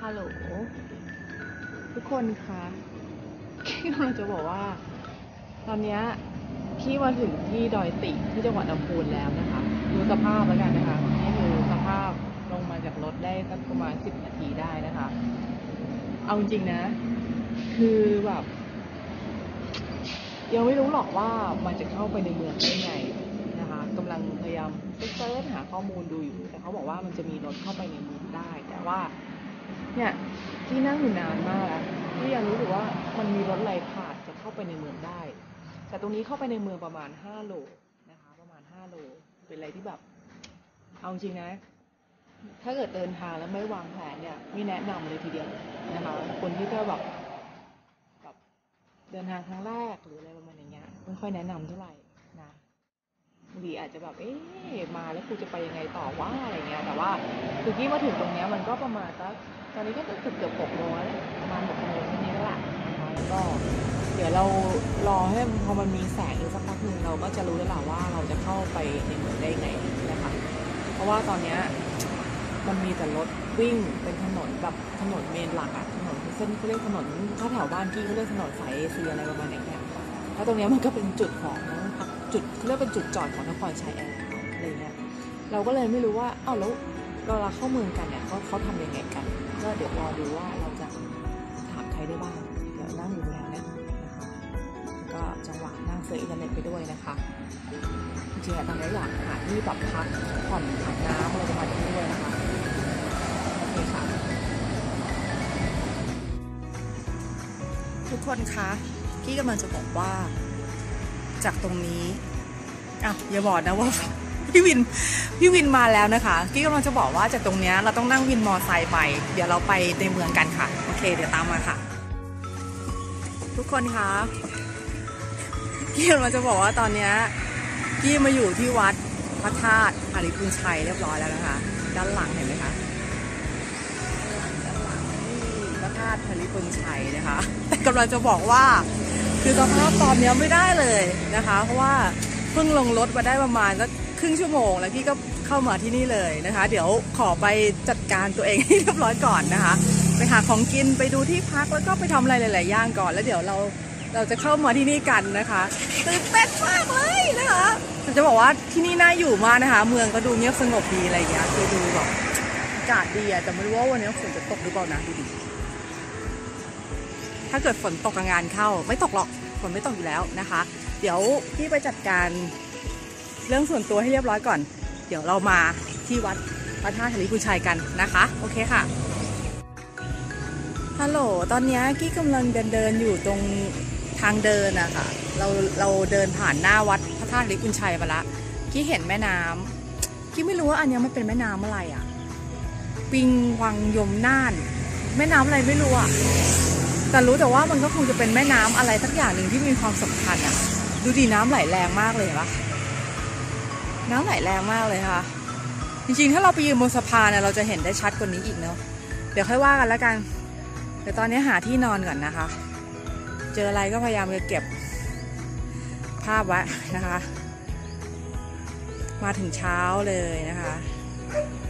ฮัลโหลทุกคนคะพี่กำลังจะบอกว่าตอนนี้พี่มาถึงที่ดอยติที่จังหวัดลำพูนแล้วนะคะดูสภาพแล้วกันนะคะนี่คือสภาพลงมาจากรถได้สักประมาณ10 นาทีได้นะคะเอาจริงๆนะคือแบบยังไม่รู้หรอกว่ามันจะเข้าไปในเมืองได้ไงนะคะกำลังพยายามเซิร์ชหาข้อมูลดูอยู่แต่เขาบอกว่ามันจะมีรถเข้าไปในเมืองได้แต่ว่าเนี่ยที่นั่งอยู่นานมากแล้วที่ยังรู้สึกว่ามันมีรถไหลผ่านจะเข้าไปในเมืองได้แต่ตรงนี้เข้าไปในเมืองประมาณ5 โลนะคะประมาณ5 โลเป็นอะไรที่แบบเอาจริงนะถ้าเกิดเดินทางแล้วไม่วางแผนเนี่ยไม่แนะนำเลยทีเดียวนะคะคนที่จะแบบเดินทางครั้งแรกหรืออะไรประมาณอย่างเงี้ยไม่ค่อยแนะนำเท่าไหร่นะบางทีอาจจะแบบมาแล้วกูจะไปยังไงต่อว่าอะไรเงี้ยแต่ว่าคือกี้มาถึงตรงเนี้ยมันก็ประมาณสักตอนนี้ก็เกือบ6 โมงแล้วประมาณ6 โมงนี้แล้วล่ะนะคะแล้วก็เดี๋ยวเรารอให้พอมันมีแสงอีกสักพักหนึ่งเราก็จะรู้แล้วล่ะว่าเราจะเข้าไปในเมืองได้ไงนะคะเพราะว่าตอนเนี้ยมันมีแต่รถวิ่งเป็นถนนแบบถนนเมนหลักอะถนนเส้นเขาเรียกถนนถ้าแถวบ้านกี้เขาเรียกถนนสายเอเชียอะไรประมาณอย่างเงี้ยแล้วตรงเนี้ยมันก็เป็นจุดของจุดเรียกเป็นจุดจอดของนครชัยแอร์อะไรเงี้ยเราก็เลยไม่รู้ว่าแล้วเราเข้าเมืองกันเนี่ยเขาทำยังไงกันก็เดี๋ยวรอดูว่าเราจะถามใครได้บ้างเดี๋ยวนั่งอยู่แล้วนะคะก็จังหวะนั่งเซิร์ชอินเทอร์เน็ตไปด้วยนะคะจริงๆตอนนี้อยากหาที่แบบพักผ่อนอาบน้ำอะไรประมาณนี้ด้วยนะคะโอเคค่ะทุกคนคะกี้กำลังจะบอกว่าจากตรงนี้อย่าบอกนะว่าพี่วินมาแล้วนะคะกี้กำลังจะบอกว่าจากตรงนี้เราต้องนั่งวินมอไซค์ไปเดี๋ยวเราไปในเมืองกันค่ะโอเคเดี๋ยวตามมาค่ะทุกคนคะกี้กำลังจะบอกว่าตอนนี้กี้มาอยู่ที่วัดพระธาตุหาริพุนชัยเรียบร้อยแล้วนะคะด้านหลังเห็นไหมคะด้านหลังนี่พระธาตุหาริพุนชัยนะคะแต่กำลังจะบอกว่าคือสภาพตอนนี้ไม่ได้เลยนะคะเพราะว่าเพิ่งลงรถมาได้ประมาณสักครึ่งชั่วโมงแล้วพี่ก็เข้ามาที่นี่เลยนะคะเดี๋ยวขอไปจัดการตัวเองให้เรียบร้อยก่อนนะคะไปหาของกินไปดูที่พักแล้วก็ไปทำอะไรหลายๆอย่างก่อนแล้วเดี๋ยวเราจะเข้ามาที่นี่กันนะคะตื่นเต้นมากเลยนะคะจะบอกว่าที่นี่น่าอยู่มากนะคะเมืองก็ดูเงียบสงบดีอะไรอย่างเงี้ยคือดูแบบอากาศดีแต่ไม่รู้ว่าวันนี้ฝนจะตกหรือเปล่านะดูดิถ้าเกิดฝนตกงานเข้าไม่ตกหรอกฝนไม่ตกอยู่แล้วนะคะเดี๋ยวพี่ไปจัดการเรื่องส่วนตัวให้เรียบร้อยก่อนเดี๋ยวเรามาที่วัดพระธาตุหาริพุนชัยกันนะคะโอเคค่ะฮัลโหลตอนนี้กี้กำลังเดินอยู่ตรงทางเดินนะคะเราเดินผ่านหน้าวัดพระธาตุหาริพุนชัยมาละกี้เห็นแม่น้ำกี้ไม่รู้ว่าอันนี้มันเป็นแม่น้ำอะไรปิงวังยมน่านแม่น้ำอะไรไม่รู้แต่รู้แต่ว่ามันก็คงจะเป็นแม่น้ำอะไรสักอย่างหนึ่งที่มีความสำคัญดูดีน้ำไหลแรงมากเลยปะน้ำไหลแรงมากเลยค่ะจริงๆถ้าเราไปยืนบนสะพานเราจะเห็นได้ชัดกว่านี้อีกเนาะเดี๋ยวค่อยว่ากันแล้วกันเดี๋ยวตอนนี้หาที่นอนก่อนนะคะเจออะไรก็พยายามจะเก็บภาพไว้นะคะมาถึงเช้าเลยนะคะ